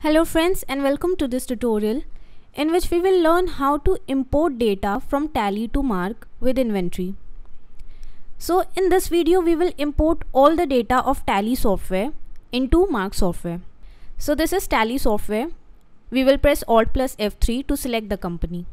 Hello friends and welcome to this tutorial in which we will learn how to import data from Tally to Marg with inventory. So in this video we will import all the data of Tally software into Marg software. So this is Tally software. We will press Alt plus F3 to select the company.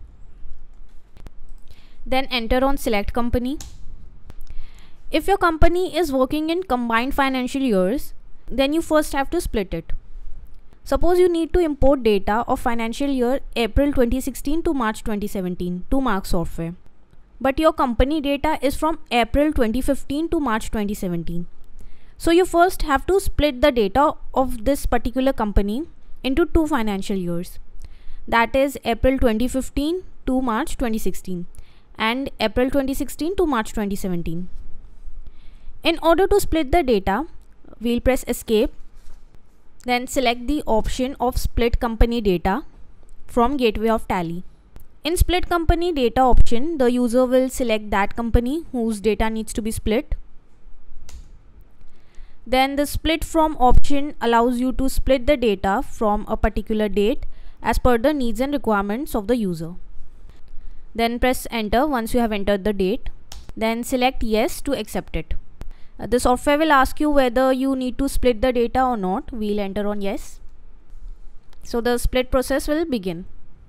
Then enter on select company. If your company is working in combined financial years, then you first have to split it. Suppose you need to import data of financial year April 2016 to March 2017 to Marg software. But your company data is from April 2015 to March 2017. So you first have to split the data of this particular company into two financial years. That is April 2015 to March 2016 and April 2016 to March 2017. In order to split the data, we'll press escape. Then select the option of split company data from gateway of Tally. In split company data option, the user will select that company whose data needs to be split. Then the split from option allows you to split the data from a particular date as per the needs and requirements of the user. Then press enter once you have entered the date. Then select yes to accept it. The software will ask you whether you need to split the data or not. We'll enter on yes. So the split process will begin.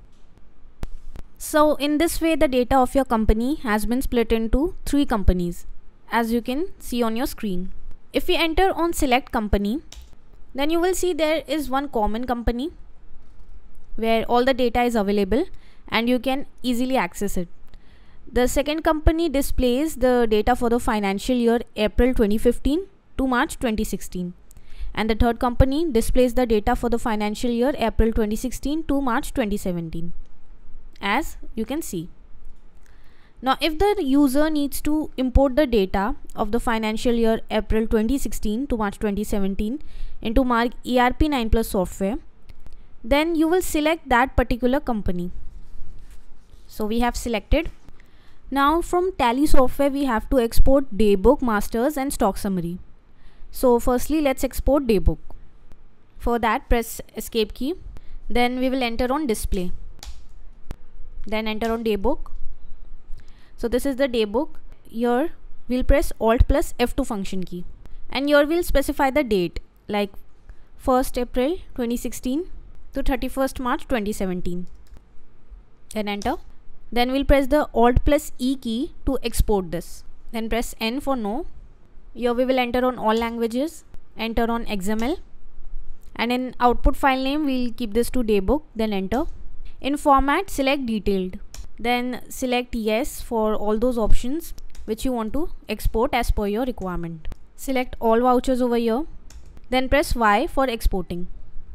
So in this way the data of your company has been split into three companies, as you can see on your screen. If we enter on select company, then you will see there is one common company where all the data is available and you can easily access it. The second company displays the data for the financial year April 2015 to March 2016. And the third company displays the data for the financial year April 2016 to March 2017. As you can see. Now if the user needs to import the data of the financial year April 2016 to March 2017 into Marg ERP 9 Plus software, then you will select that particular company. So we have selected. Now from Tally software we have to export daybook, masters and stock summary. So firstly let's export daybook. For that press escape key. Then we will enter on display. Then enter on daybook. So this is the daybook. Here we'll press Alt plus F2 function key. And here we'll specify the date like 1st April 2016 to 31st March 2017. Then enter. Then we'll press the Alt plus E key to export this. Then press N for no. Here we will enter on all languages. Enter on XML. And in output file name we'll keep this to daybook. Then enter. In format select detailed. Then select yes for all those options which you want to export as per your requirement. Select all vouchers over here. Then press Y for exporting.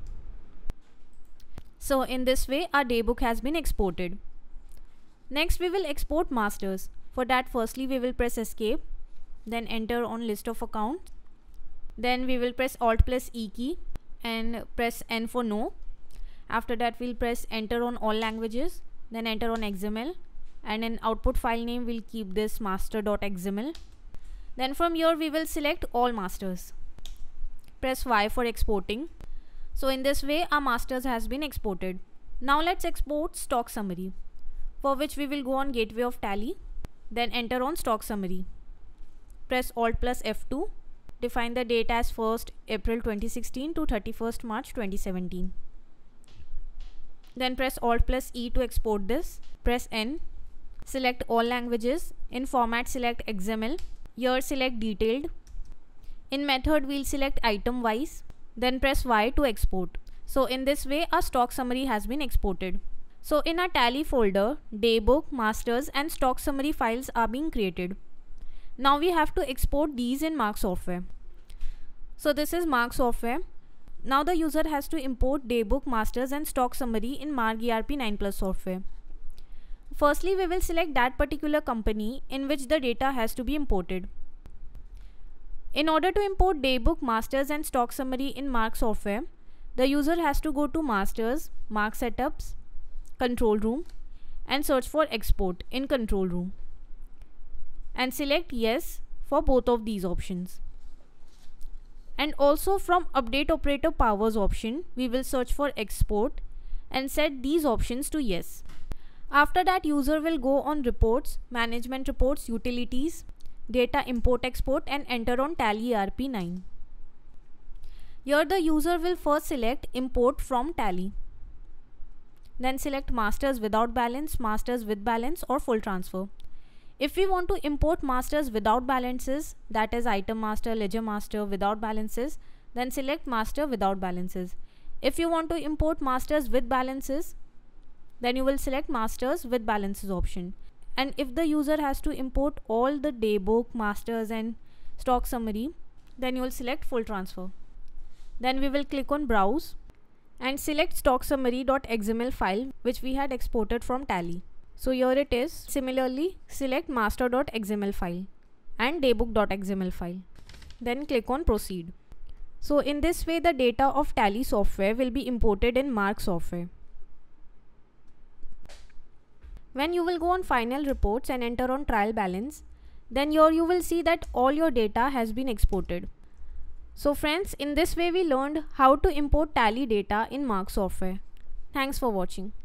So in this way our daybook has been exported. Next we will export masters. For that firstly we will press escape. Then enter on list of accounts. Then we will press Alt plus E key and press N for no. After that we'll press enter on all languages. Then enter on XML. And in output file name we'll keep this master.xml. Then from here we will select all masters. Press Y for exporting. So in this way our masters has been exported. Now let's export stock summary, for which we will go on gateway of Tally. Then enter on stock summary. Press Alt plus F2. Define the date as 1st April 2016 to 31st March 2017. Then press Alt plus E to export this. Press N. Select all languages. In format select XML. Here select detailed. In method we'll select item wise. Then press Y to export. So in this way our stock summary has been exported. So in our Tally folder, daybook, masters and stock summary files are being created. Now we have to export these in Marg software. So this is Marg software. Now the user has to import daybook, masters and stock summary in Marg ERP 9 Plus software. Firstly we will select that particular company in which the data has to be imported. In order to import daybook, masters and stock summary in Marg software, the user has to go to masters, Marg setups, control room and search for export in control room and select yes for both of these options. And also from update operator powers option, we will search for export and set these options to yes. After that, user will go on reports, management reports, utilities, data import export and enter on Tally ERP 9. Here the user will first select import from Tally. Then select masters without balance, masters with balance or full transfer. If we want to import masters without balances, that is item master, ledger master without balances, then select master without balances. If you want to import masters with balances, then you will select masters with balances option. And if the user has to import all the daybook, masters and stock summary, then you will select full transfer. Then we will click on browse and select stock summary.xml file which we had exported from Tally. So here it is. Similarly, select master.xml file and daybook.xml file. Then click on proceed. So in this way the data of Tally software will be imported in Marg software. When you will go on final reports and enter on trial balance, then here you will see that all your data has been exported. So friends, in this way we learned how to import Tally data in Marg software. Thanks for watching.